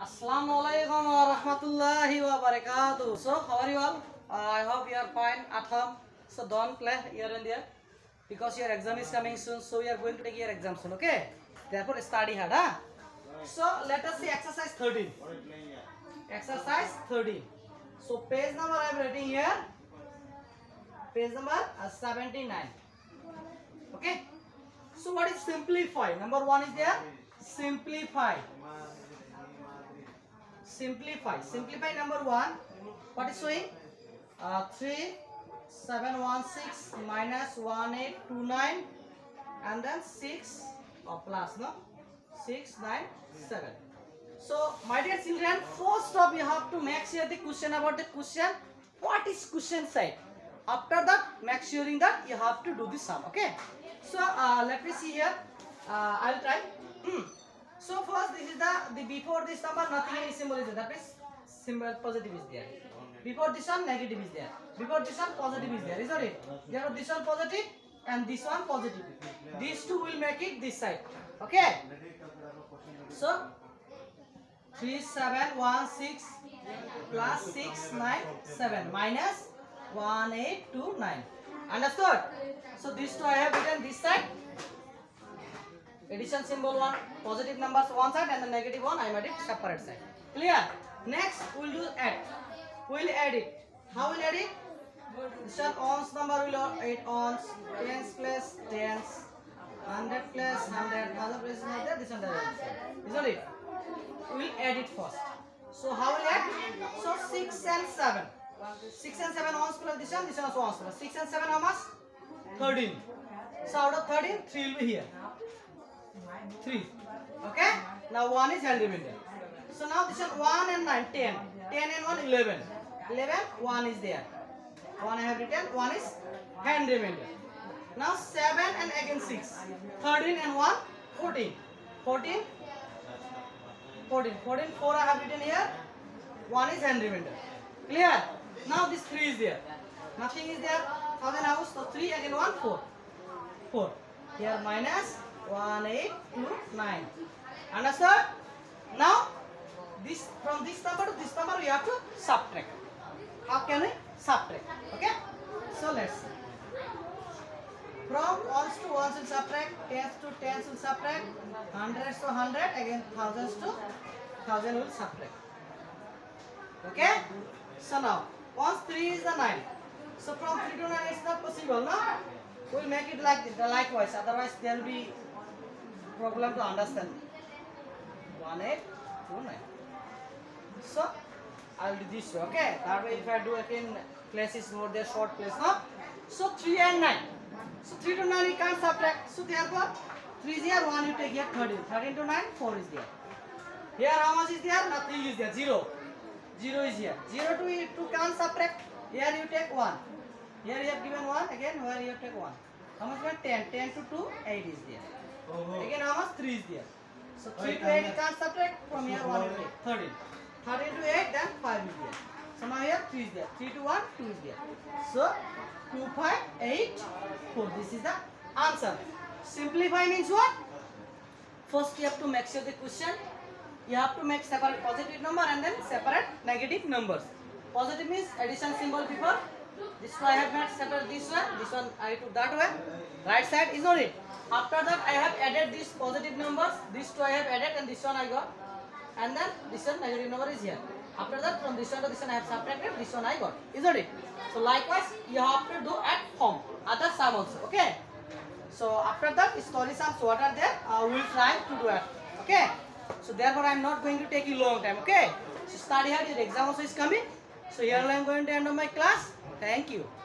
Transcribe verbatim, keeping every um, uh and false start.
Assalamualaikum warahmatullahi wabarakatuh. So, how are you all? Uh, I hope you are fine at home. So, don't play here and there because your exam is coming soon. So, we are going to take your exam soon. Okay? Therefore, study hard. Huh? So, let us see exercise thirteen. Exercise thirteen. So, page number I am writing here. Page number uh, seventy-nine. Okay? So, what is simplify? Number one is there. Simplify. Simplify. Simplify number one. What is showing? Uh, three, seven, one, six minus one, eight, two, nine, and then six or plus, no? six, nine, seven. So, my dear children, first up you have to make sure the question about the question. What is question side? After that, make sure that you have to do the sum. Okay? So, uh, let me see here. Uh, I'll try. So first, this is the, the before this number nothing any symbol is there. That means symbol positive is there. Before this one negative is there. Before this one positive is there. Isn't it? Therefore this one positive and this one positive. These two will make it this side. Okay. So three seven one six plus six nine seven minus one eight two nine. Understood? So these two I have written this side. Addition symbol one, positive numbers one side and the negative one I made it separate side. Clear? Next we'll do add. We'll add it. How will add it? This one ones number will add eight ones, tens plus tens, hundred plus hundred, other places like that. This one doesn't. Isn't it? We'll add it first. So how will add? So six and seven. Six and seven ones plus this one. This one also ones plus. Six and seven how much? Thirteen. So out of thirteen, three will be here. three. Okay? Now one is hand remainder. So now this one one and nine, ten. ten and one, eleven. eleven, one is there. one I have written, one is hand remainder. Now seven and again six. thirteen and one, fourteen. fourteen. fourteen. fourteen, four I have written here. one is hand remainder. Clear? Now this three is there. Nothing is there. Thousand house. So three again one, four. four. Here minus one, eight, two, nine. Understood? Now, this from this number to this number we have to subtract. How can we subtract? Okay? So let's see. From ones to ones will subtract, tens to tens will subtract, hundreds to hundred, again thousands to thousand will subtract. Okay? So now, once three is the nine. So from three to nine it's not possible, no? We'll make it like this, likewise, otherwise there will be problem to understand. one, eight, two, nine. So I will do this way, okay? That way if I do again places more there short place, no? So three and nine. So three to nine you can't subtract. So therefore three is here, one you take here, thirteen. thirteen to nine, four is there. Here how much is there? Nothing is there, zero. zero is here. zero to two can't subtract. Here you take one. Here you have given one, again where you have take one. How much is ten? ten to two, eight is there. Oh. Again how much? three is there. So three to eight you can't subtract, from here one to eight. thirteen. thirteen to eight, then five is there. So now here three is there. three to one, two is there. So two, five, eight, four. This is the answer. Simplify means what? First you have to make sure the question. You have to make separate positive number and then separate negative numbers. Positive means addition symbol before. This one I have made separate this one. This one I took that way. Right side is not it. After that I have added these positive numbers. These two I have added and this one I got. And then this one negative number is here. After that from this one to this one I have subtracted. This one I got. Isn't it? So likewise you have to do at home. Other sum also. Okay. So after that story sums what are there? Uh, we will try to do it. Okay. So therefore I am not going to take you long time. Okay. So study hard. Your exam also is coming. So here I am going to end of my class. Thank you.